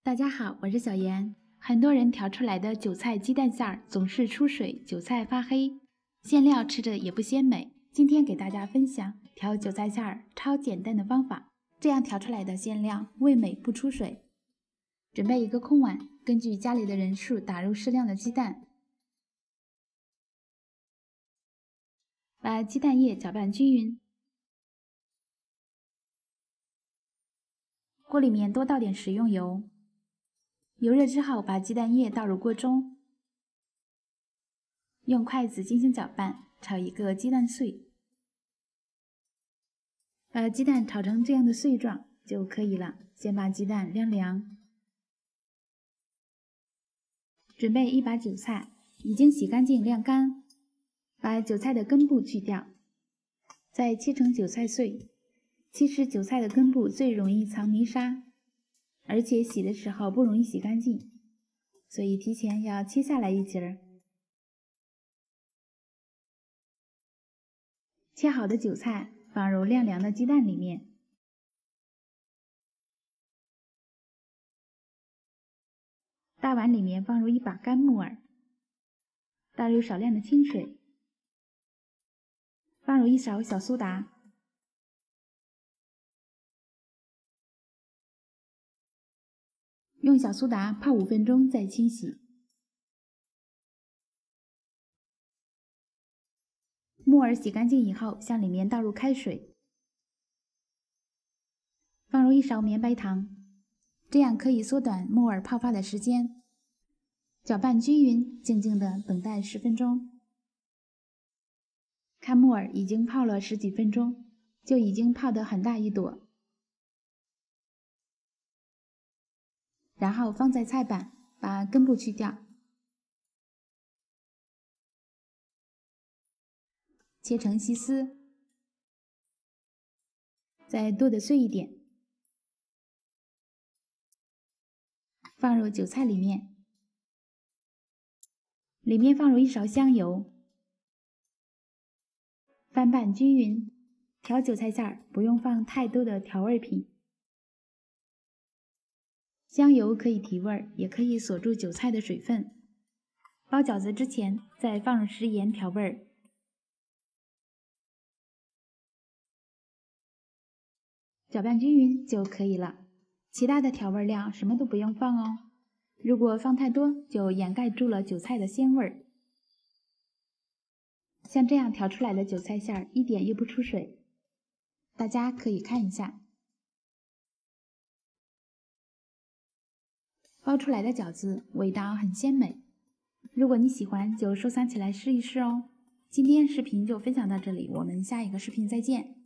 大家好，我是小妍。很多人调出来的韭菜鸡蛋馅儿总是出水，韭菜发黑，馅料吃着也不鲜美。今天给大家分享调韭菜馅儿超简单的方法，这样调出来的馅料味美不出水。准备一个空碗，根据家里的人数打入适量的鸡蛋，把鸡蛋液搅拌均匀。锅里面多倒点食用油。油热之后，把鸡蛋液倒入锅中，用筷子轻轻搅拌，炒一个鸡蛋碎。把鸡蛋炒成这样的碎状就可以了。先把鸡蛋晾凉。准备一把韭菜，已经洗干净晾干，把韭菜的根部去掉，再切成韭菜碎。其实韭菜的根部最容易藏泥沙，而且洗的时候不容易洗干净，所以提前要切下来一截儿。切好的韭菜放入晾凉的鸡蛋里面，大碗里面放入一把干木耳，倒入少量的清水，放入一勺小苏打，用小苏打泡5分钟再清洗。木耳洗干净以后，向里面倒入开水，放入一勺绵白糖，这样可以缩短木耳泡发的时间。搅拌均匀，静静的等待10分钟。看木耳已经泡了10几分钟，就已经泡得很大一朵。然后放在菜板，把根部去掉，切成细丝，再剁得碎一点，放入韭菜里面。里面放入一勺香油，翻拌均匀。调韭菜馅儿不用放太多的调味品，香油可以提味，也可以锁住韭菜的水分。包饺子之前再放入食盐调味，搅拌均匀就可以了。其他的调味料什么都不用放哦。如果放太多，就掩盖住了韭菜的鲜味儿。像这样调出来的韭菜馅儿一点也不出水，大家可以看一下。包出来的饺子味道很鲜美，如果你喜欢，就收藏起来试一试哦。今天视频就分享到这里，我们下一个视频再见。